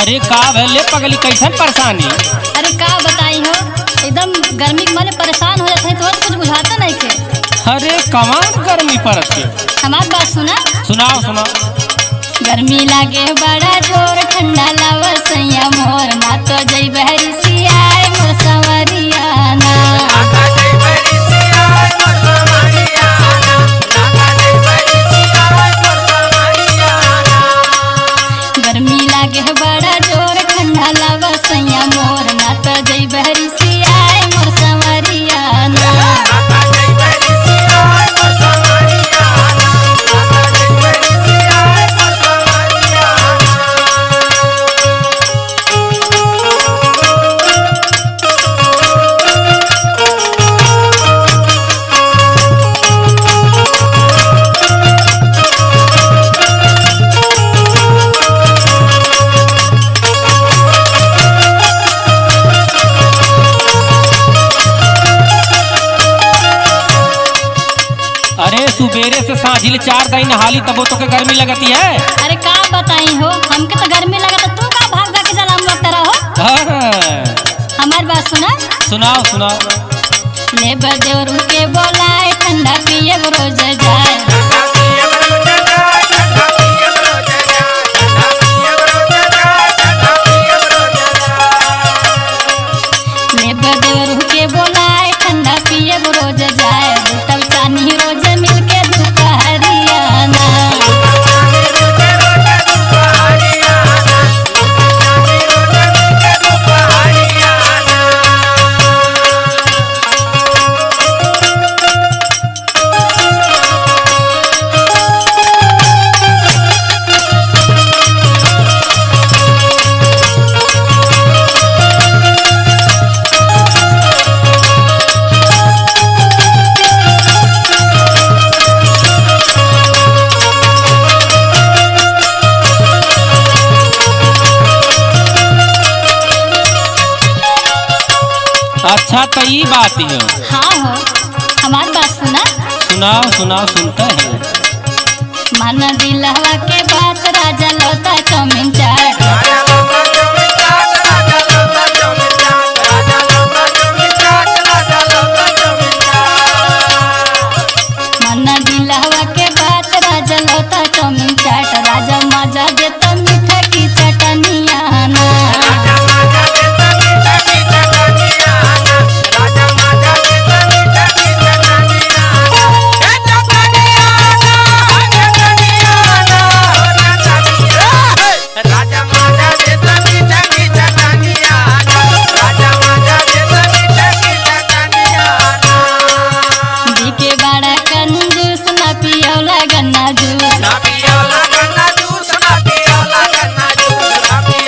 अरे का भले पगली कैसन परेशानी? अरे का बताई हो, एकदम गर्मी के मारे परेशान हो जाते हैं, तो कुछ बुझाता नहीं के। अरे कमान गर्मी पड़त है। हमारी बात सुना। सुनाओ सुनाओ। गर्मी लागे बड़ा जोर, ठंडा लावा सैया मोर, ना तो जई बहरी सियाए मोर संवरिया ना। गर्मी लागे बड़ा जोर, ठंडा लावा सैया मोर, ना तो जई बहरी सियाए मोर संवरिया ना। अरे सुबेरे से सांझिल 4 दिन नहाली तबो तो के गर्मी लगती है। अरे का बताई हो, हमके तो गर्मी लगा, तू का भाग भाग के जलाम लगता रहो। हमारी बात सुना। सुनाओ सुनाओ। ले बदेवर के बोलाए, ठंडा पिए रोज जाए। ले बदेवर के बोलाए, ठंडा पिए रोज जाए। तब चानी रोज मिलके दुपहरिया ना। अच्छा तो ये बात है। हाँ हो, हमारी बात सुना। सुनाओ सुनाओ, सुनता है। मन दिलवा के बात, राजा लौटा चौमिन चाट। मन दिलवा के बात, राजा लौटा चौमिन चाट। राजा मजा देता मीठा की चटनिया ना।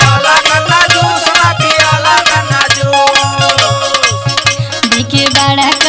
बड़ा